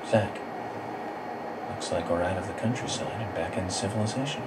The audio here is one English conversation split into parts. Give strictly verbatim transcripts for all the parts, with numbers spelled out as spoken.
Zach, looks like we're out of the countryside and back in civilization.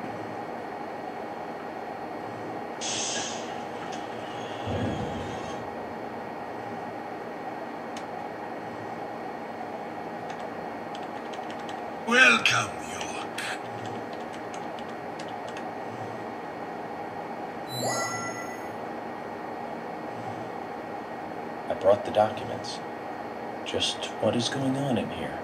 Welcome, York. I brought the documents. Just what is going on in here?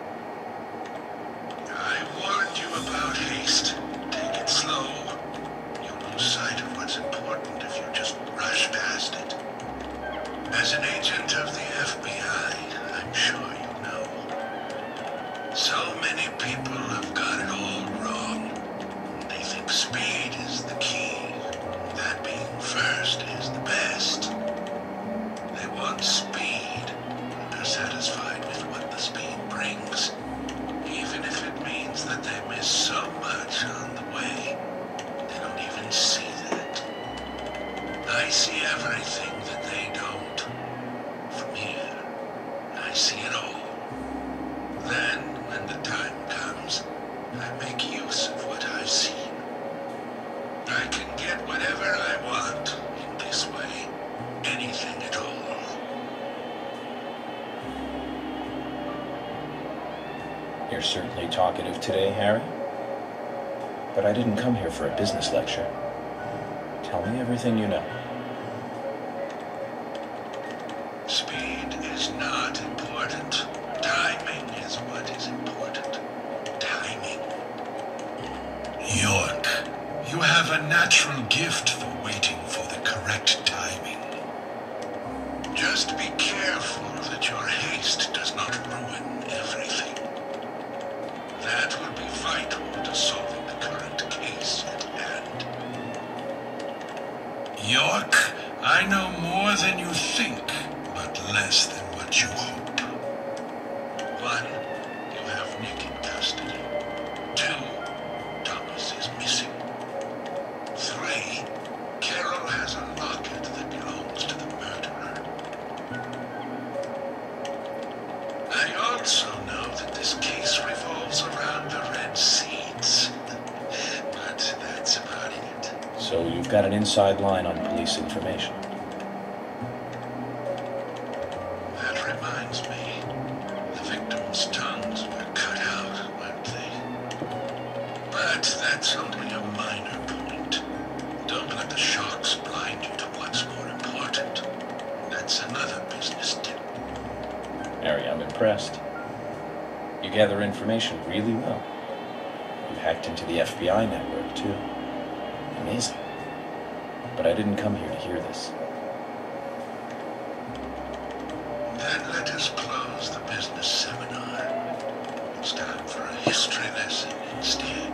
I warned you about haste. Take it slow. You'll lose sight of what's important if you just rush past it. As an agent of the F B I, I'm sure you know. So many people have got it all wrong. They think speed is the key. That being first is the best. They want speed, and are satisfied with what the speed brings, even if it means that they miss so much on the way. They don't even see that. I see everything that they don't. From here, I see it all. Then, when the time comes, I make use of what I've seen. I can get whatever I want in this way. Anything at all. You're certainly talkative today, Harry. But I didn't come here for a business lecture. Tell me everything you know. Speed is not important. Timing is what is important. Timing. York, you have a natural gift for waiting for the correct timing. Just be careful that your haste does not ruin everything. That will be vital to solving the current case at hand. York, I know more than you think, but less than what you hope. One, you have Nick in custody. Two, Thomas is missing. Three, Carol has a locket that belongs to the murderer. I also know that this case revolves around the red seeds. But that's about it. So you've got an inside line on police information. That reminds me. The victims' tongues were cut out, weren't they? But that's only a minor point. Don't let the shocks blind you to what's more important. That's another business tip. Harry, I'm impressed. You gather information really well. You've hacked into the F B I network, too. Amazing. But I didn't come here to hear this. Then let us close the business seminar. It's time for a history lesson instead.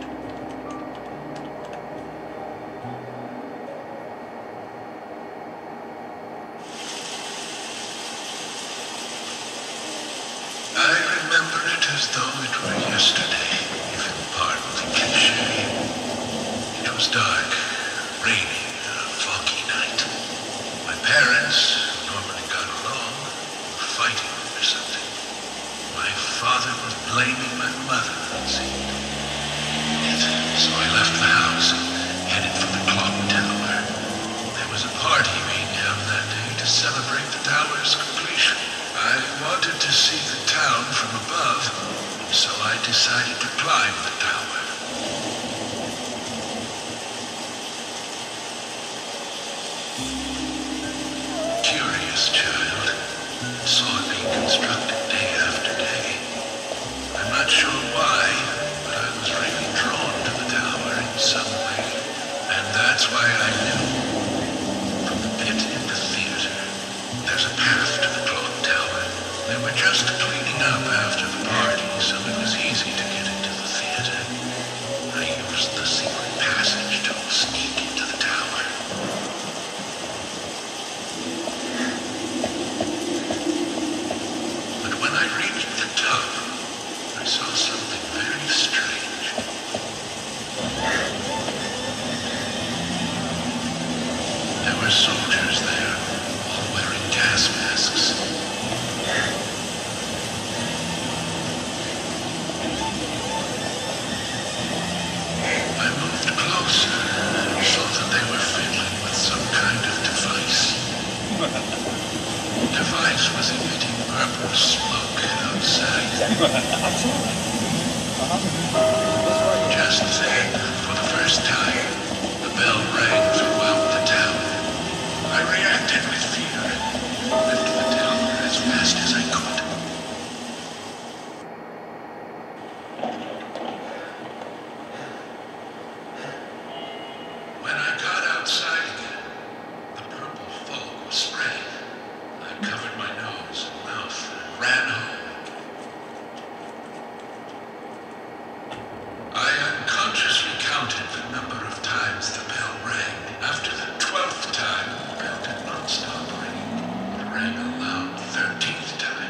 I remember it as though it were yesterday, if you'll pardon the cliché. It was dark, rainy, a foggy night. My parents, who normally got along, were fighting over something. My father was blaming my mother, it seemed. So I left the house and headed for the clock tower. There was a party being held that day to celebrate the tower's completion. I wanted to see the town from above, so I decided to climb the tower. Curious child. Saw it being constructed day after day. I'm not sure why, but I was really drawn to the tower in some way. And that's why I knew. From the pit in the theater, there's a path to the clock tower. They were just cleaning up after the party, so it was easy to get into the theater. I used the secret passage to sneak into the tower. But when I reached the top, I saw something very strange. There were soldiers there, all wearing gas masks. device was emitting purple smoke outside. Absolutely. Uh-huh. Just then, for the first time, the bell rang throughout the town. I reacted with fear, left the town as fast as I could. When I got outside again, the purple fog was spreading. I covered my nose and mouth and ran home. I unconsciously counted the number of times the bell rang. After the twelfth time, the bell did not stop ringing. It rang a loud thirteenth time.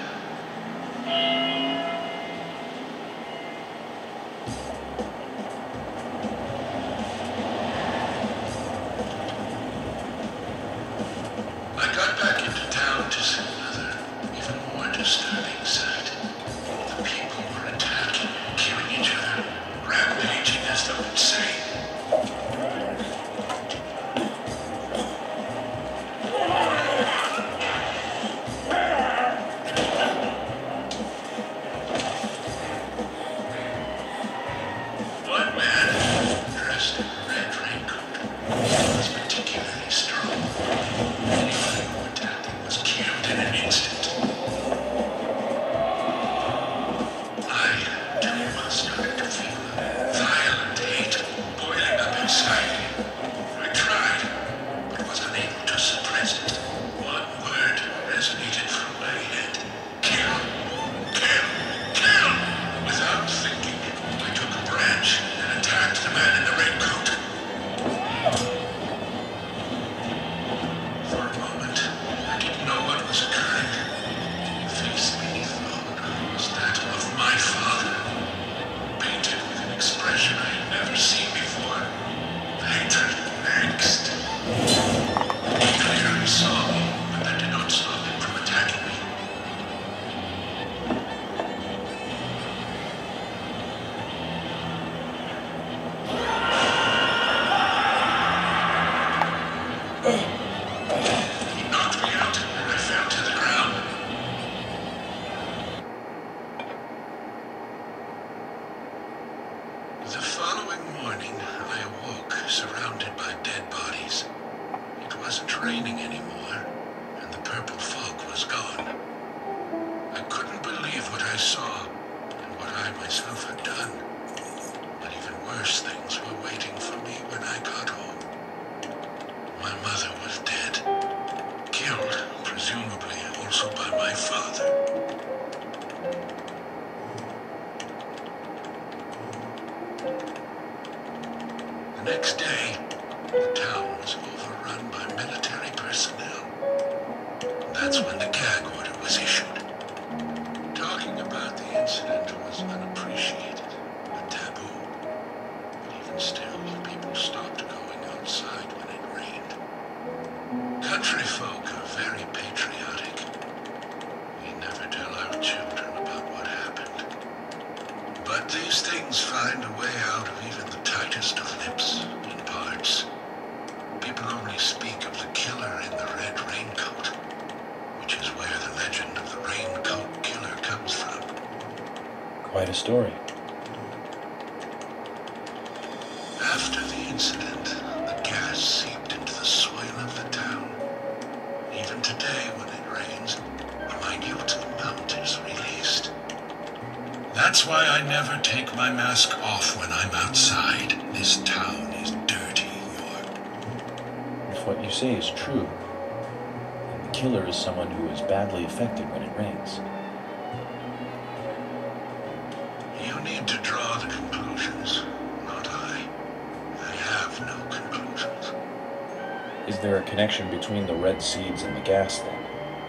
I got back into town to see another, even more disturbing sight. The people were attacking, killing each other, rampaging as though insane. One man, dressed in a red raincoat, was particularly strong. Anybody who attacked him was killed in an instant. I, too, started to feel a violent hate boiling up inside me. I tried, but was unable to suppress it. One word resonated through my head. Kill! Kill! Kill! Without thinking, I took a branch and attacked the man in the raincoat. For a moment, I didn't know what was occurring. The face beneath the hood was that of my father, painted with an expression I had never seen before. Hatred, angst. He clearly saw me, but that did not stop him from attacking me. He knocked me out, and I fell to the ground. The following morning, I awoke surrounded by dead bodies. It wasn't raining anymore, and the purple fog was gone. I couldn't believe what I saw and what I myself had done. But even worse things were waiting for me when I got home. My mother was dead, killed, presumably also by my father. The next day, the town was overrun by military personnel. That's when the gag order was issued. Talking about the incident was unappreciated, a taboo. But even still, people stopped going outside when it rained. Country folk are very patriotic. We never tell our children about what happened. But these things find a way out of even the tightest of lips and parts. People only speak of the killer in the red raincoat, which is where the legend of the raincoat killer comes from. Quite a story. After the incident, the gas seeped into the soil of the town. Even today, when it rains, a minute amount is released. That's why I never take my mask off when I'm outside. This town is dirty, York. If what you say is true, then the killer is someone who is badly affected when it rains. You need to draw the conclusions, not I. I have no conclusions. Is there a connection between the red seeds and the gas then?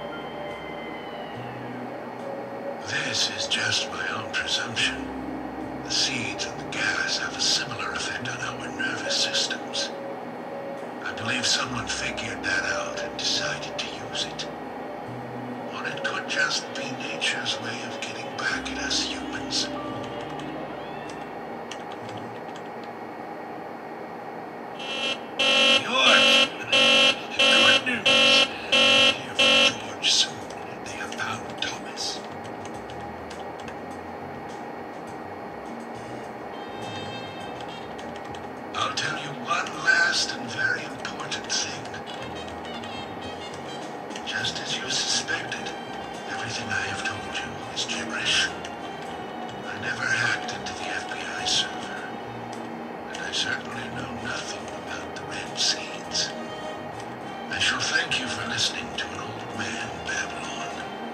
This is just my own presumption. The seeds and the gas have a similar effect on our nervous systems. I believe someone figured that out and decided to use it. Or it could just be nature's way of getting back at us humans. York! Good news! just as you suspected, everything I have told you is gibberish. I never hacked into the F B I server, and I certainly know nothing about the Red Seeds. I shall thank you for listening to an old man babble on.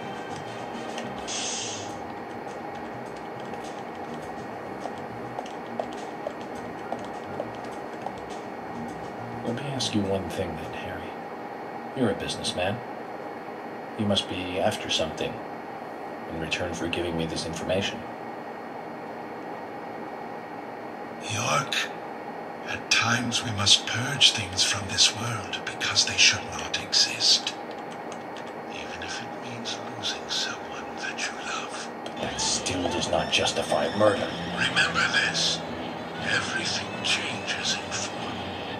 Let me ask you one thing then, Harry. You're a businessman. You must be after something in return for giving me this information. York, at times we must purge things from this world because they should not exist. Even if it means losing someone that you love. That still does not justify murder. Remember this. Everything changes in form.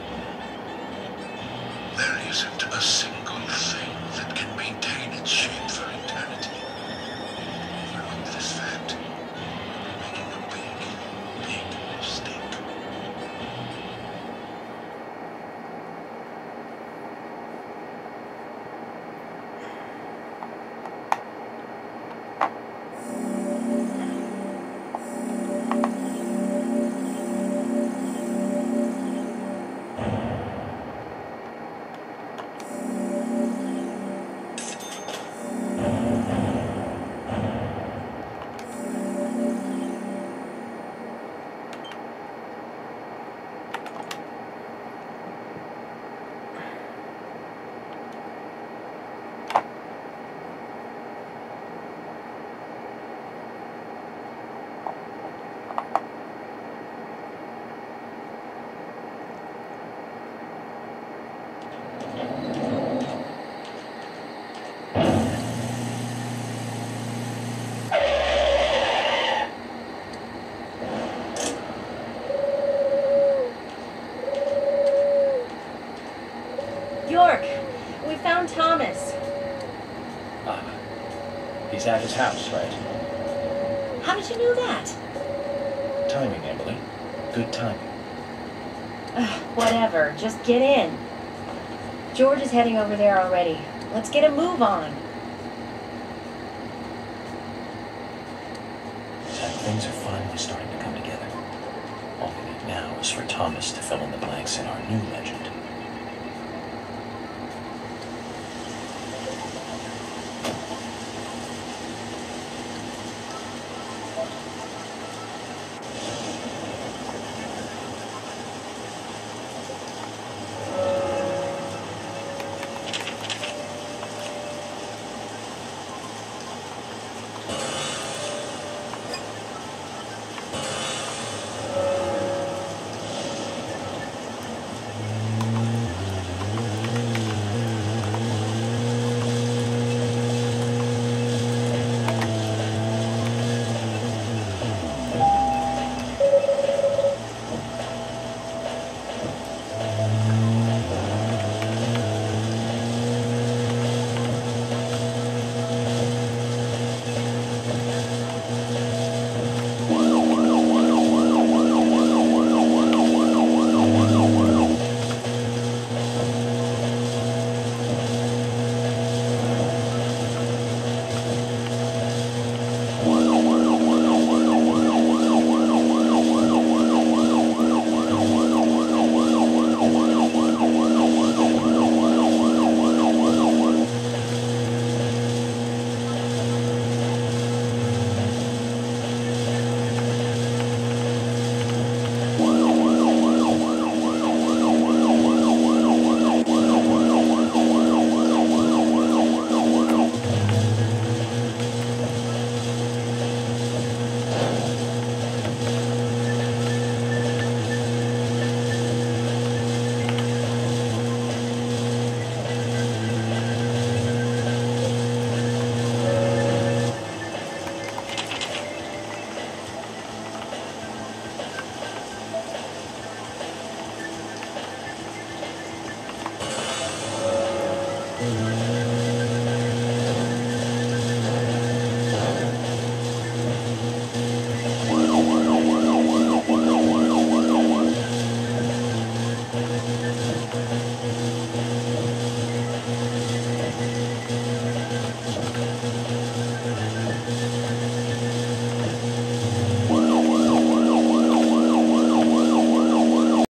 There isn't a single thing that can maintain its shape for eternity. Overlook this fact. You're making a big, big mistake. York, we found Thomas. Ah, he's at his house, right? How did you know that? Timing, Emily. Good timing. Ugh, whatever, just get in. George is heading over there already. Let's get a move on. Zach, things are finally starting to come together. All we need now is for Thomas to fill in the blanks in our new legend.